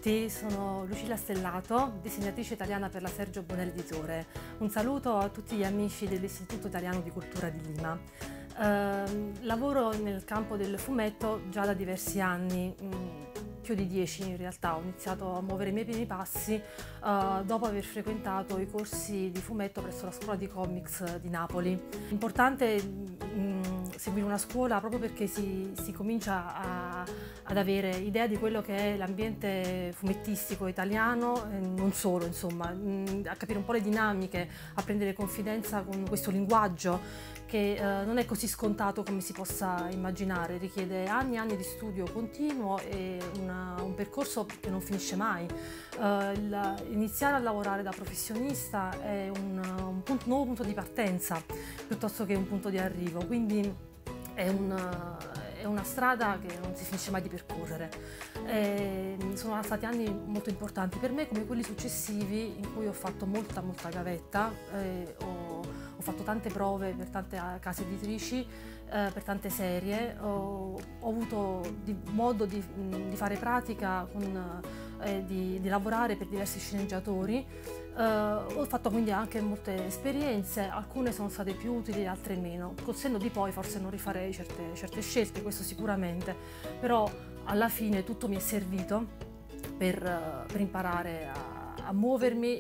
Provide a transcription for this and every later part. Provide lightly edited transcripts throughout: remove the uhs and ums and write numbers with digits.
tutti, sono Lucilla Stellato, disegnatrice italiana per la Sergio Bonelli Editore. Un saluto a tutti gli amici dell'Istituto Italiano di Cultura di Lima. Lavoro nel campo del fumetto già da diversi anni, più di 10 in realtà. Ho iniziato a muovere i miei primi passi dopo aver frequentato i corsi di fumetto presso la scuola di comics di Napoli. Importante seguire una scuola proprio perché si comincia ad avere idea di quello che è l'ambiente fumettistico italiano, non solo, insomma, a capire un po' le dinamiche, a prendere confidenza con questo linguaggio che non è così scontato come si possa immaginare, richiede anni e anni di studio continuo e un percorso che non finisce mai. Iniziare a lavorare da professionista è un nuovo punto di partenza piuttosto che un punto di arrivo, quindi è una strada che non si finisce mai di percorrere. Sono stati anni molto importanti per me, come quelli successivi in cui ho fatto molta gavetta, ho fatto tante prove per tante case editrici, per tante serie, ho avuto modo di fare pratica, di lavorare per diversi sceneggiatori. Ho fatto quindi anche molte esperienze, alcune sono state più utili, altre meno. Col senno di poi forse non rifarei certe scelte, questo sicuramente, però alla fine tutto mi è servito per imparare a muovermi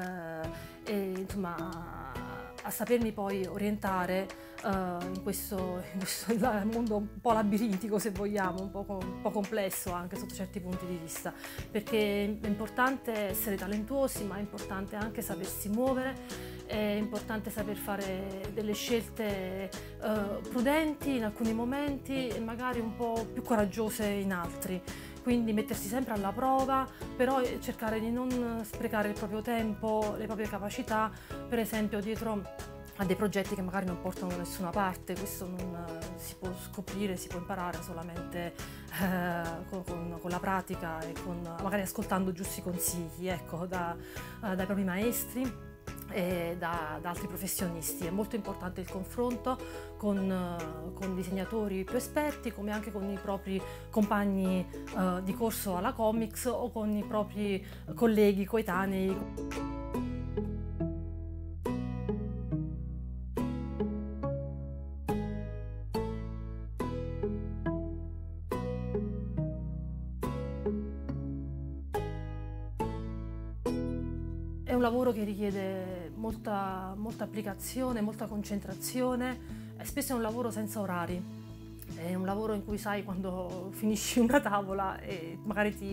e insomma a sapermi poi orientare in questo mondo un po' labirintico, se vogliamo, un po' complesso anche sotto certi punti di vista, perché è importante essere talentuosi, ma è importante anche sapersi muovere, è importante saper fare delle scelte prudenti in alcuni momenti e magari un po' più coraggiose in altri. Quindi mettersi sempre alla prova, però cercare di non sprecare il proprio tempo, le proprie capacità, per esempio dietro a dei progetti che magari non portano da nessuna parte. Questo non si può scoprire, si può imparare solamente con la pratica e magari ascoltando giusti consigli, ecco, dai propri maestri e da altri professionisti. È molto importante il confronto con disegnatori più esperti, come anche con i propri compagni di corso alla comics o con i propri colleghi coetanei. È un lavoro che richiede molta applicazione, molta concentrazione, e spesso è un lavoro senza orari. È un lavoro in cui sai quando finisci una tavola e magari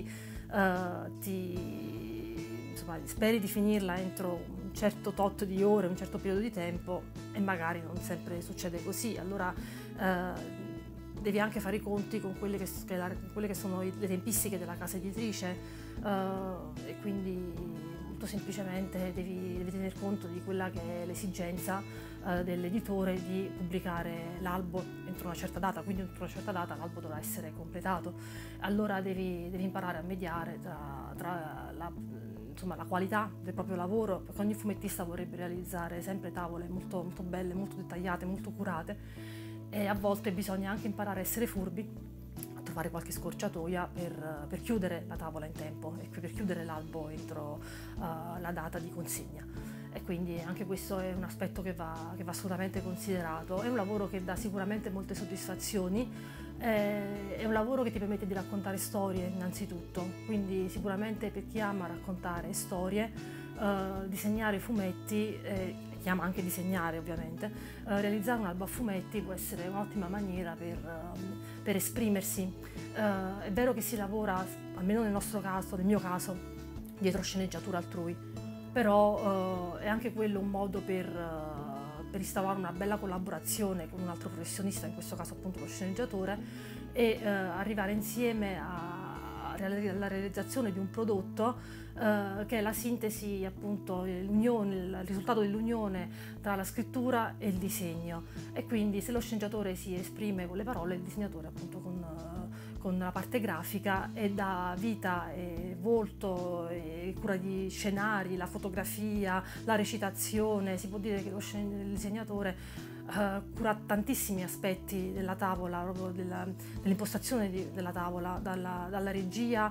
insomma, speri di finirla entro un certo tot di ore, un certo periodo di tempo, e magari non sempre succede così. Allora devi anche fare i conti con quelle che sono le tempistiche della casa editrice, e quindi molto semplicemente devi tener conto di quella che è l'esigenza dell'editore di pubblicare l'albo entro una certa data, quindi entro una certa data l'albo dovrà essere completato. Allora devi imparare a mediare tra la qualità del proprio lavoro, perché ogni fumettista vorrebbe realizzare sempre tavole molto belle, molto dettagliate, molto curate, e a volte bisogna anche imparare a essere furbi, trovare qualche scorciatoia per chiudere la tavola in tempo e per chiudere l'albo entro la data di consegna. E quindi anche questo è un aspetto che va assolutamente considerato. È un lavoro che dà sicuramente molte soddisfazioni, è un lavoro che ti permette di raccontare storie innanzitutto, quindi sicuramente per chi ama raccontare storie, disegnare fumetti, chi ama anche disegnare ovviamente, realizzare un albo a fumetti può essere un'ottima maniera per esprimersi. È vero che si lavora, almeno nel mio caso, dietro sceneggiatura altrui, però è anche quello un modo per instaurare una bella collaborazione con un altro professionista, in questo caso appunto lo sceneggiatore, e arrivare insieme alla realizzazione di un prodotto che è la sintesi, appunto, il risultato dell'unione tra la scrittura e il disegno. E quindi se lo sceneggiatore si esprime con le parole, il disegnatore appunto con la parte grafica, e dà vita e volto e cura di scenari, la fotografia, la recitazione. Si può dire che il disegnatore cura tantissimi aspetti della tavola, proprio dell'impostazione della tavola, dalla regia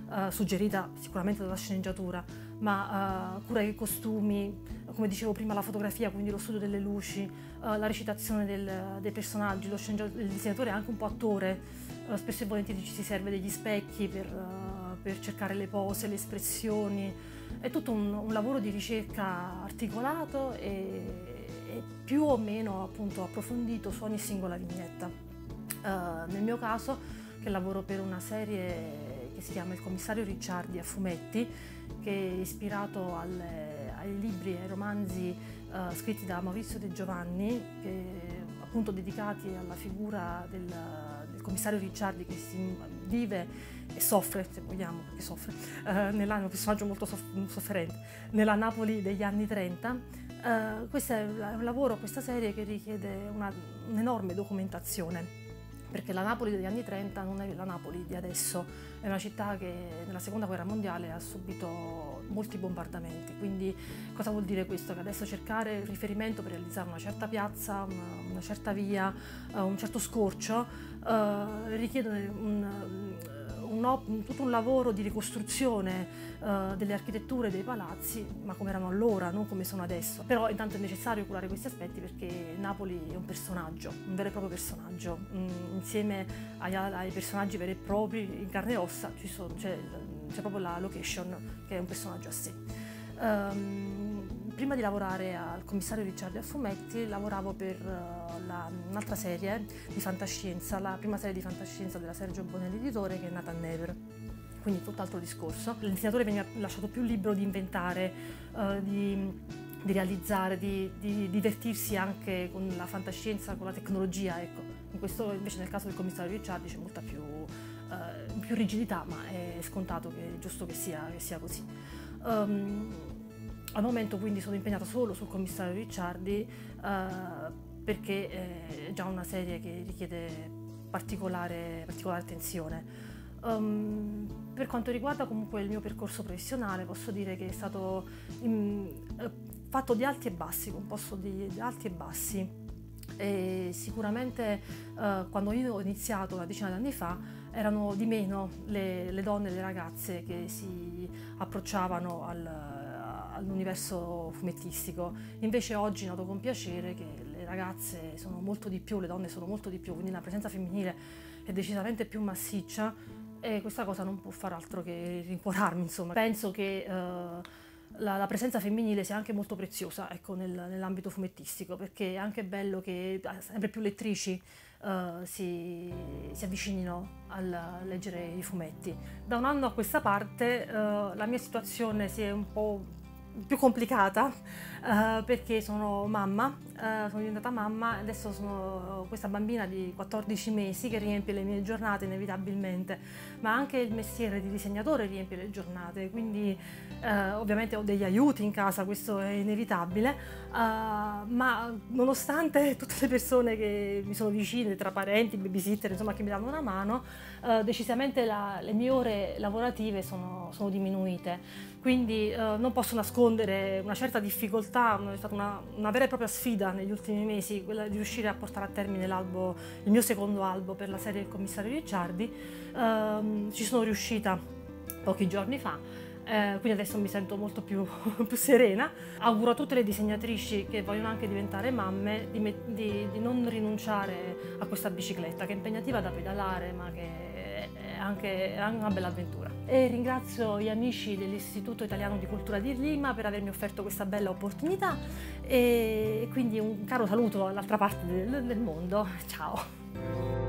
suggerita sicuramente dalla sceneggiatura, ma cura dei costumi, come dicevo prima la fotografia, quindi lo studio delle luci, la recitazione dei personaggi, il disegnatore è anche un po' attore, spesso e volentieri ci si serve degli specchi per cercare le pose, le espressioni, è tutto un lavoro di ricerca articolato e più o meno appunto approfondito su ogni singola vignetta. Nel mio caso, che lavoro per una serie che si chiama Il commissario Ricciardi a fumetti, che è ispirato ai libri e ai romanzi scritti da Maurizio De Giovanni, appunto dedicati alla figura del commissario Ricciardi, che si vive e soffre, se vogliamo, perché soffre, è un personaggio molto sofferente, nella Napoli degli anni 30. Questo è un lavoro, questa serie, che richiede un'enorme documentazione, perché la Napoli degli anni 30 non è la Napoli di adesso, è una città che nella seconda guerra mondiale ha subito molti bombardamenti, quindi cosa vuol dire questo? Che adesso cercare riferimento per realizzare una certa piazza, una certa via, un certo scorcio richiede tutto un lavoro di ricostruzione delle architetture dei palazzi, ma come erano allora, non come sono adesso. Però intanto è necessario curare questi aspetti, perché Napoli è un personaggio, un vero e proprio personaggio. Insieme ai personaggi veri e propri, in carne e ossa, c'è proprio la location, che è un personaggio a sé. Prima di lavorare al commissario Ricciardi a fumetti, lavoravo per un'altra serie di fantascienza, la prima serie di fantascienza della Sergio Bonelli Editore, che è Nathan Never. Quindi tutt'altro discorso. Il disegnatore veniva lasciato più libero di inventare, di realizzare, di divertirsi anche con la fantascienza, con la tecnologia. Ecco. In questo, invece, nel caso del commissario Ricciardi c'è molta più rigidità, ma è scontato, che è giusto che sia così. Al momento quindi sono impegnata solo sul commissario Ricciardi, perché è già una serie che richiede particolare attenzione. Per quanto riguarda comunque il mio percorso professionale, posso dire che è stato fatto di alti e bassi, composto di alti e bassi. E sicuramente quando io ho iniziato una decina di anni fa erano di meno le donne e le ragazze che si approcciavano all'universo fumettistico. Invece oggi noto con piacere che le ragazze sono molto di più, le donne sono molto di più, quindi la presenza femminile è decisamente più massiccia, e questa cosa non può far altro che rincuorarmi, insomma. Penso che la presenza femminile sia anche molto preziosa, ecco, nell'ambito fumettistico, perché è anche bello che sempre più lettrici si avvicinino a leggere i fumetti. Da un anno a questa parte la mia situazione si è un po' più complicata, perché sono mamma, sono diventata mamma, adesso sono questa bambina di 14 mesi che riempie le mie giornate inevitabilmente, ma anche il mestiere di disegnatore riempie le giornate, quindi ovviamente ho degli aiuti in casa, questo è inevitabile, ma nonostante tutte le persone che mi sono vicine, tra parenti, babysitter, insomma, che mi danno una mano, decisamente le mie ore lavorative sono diminuite. Quindi non posso nascondere una certa difficoltà, è stata una vera e propria sfida negli ultimi mesi, quella di riuscire a portare a termine il mio secondo albo per la serie Il commissario Ricciardi. Ci sono riuscita pochi giorni fa, quindi adesso mi sento molto più serena. Auguro a tutte le disegnatrici che vogliono anche diventare mamme di non rinunciare a questa bicicletta, che è impegnativa da pedalare, ma che è anche una bella avventura. E ringrazio gli amici dell'Istituto Italiano di Cultura di Lima per avermi offerto questa bella opportunità, e quindi un caro saluto all'altra parte del mondo. Ciao!